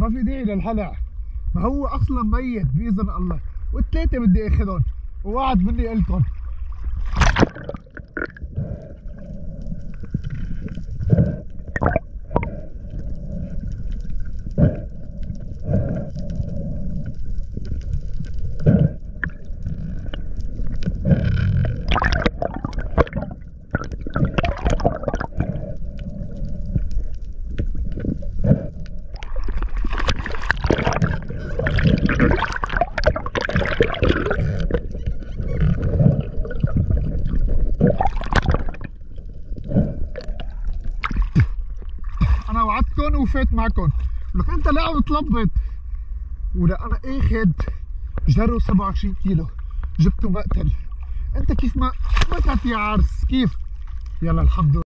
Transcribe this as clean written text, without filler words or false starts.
ما في داعي للهلع، ما هو اصلا ميت باذن الله، والثلاثه بدي اخذهم ووعد مني قلتهم. انا وعدتكم ووفيت معكم، لك انت لا عم تلبط، ولا انا اخذ جرو 27 كيلو جبته مقتل، انت كيف ما متت يا عرس كيف؟ يلا الحمد لله.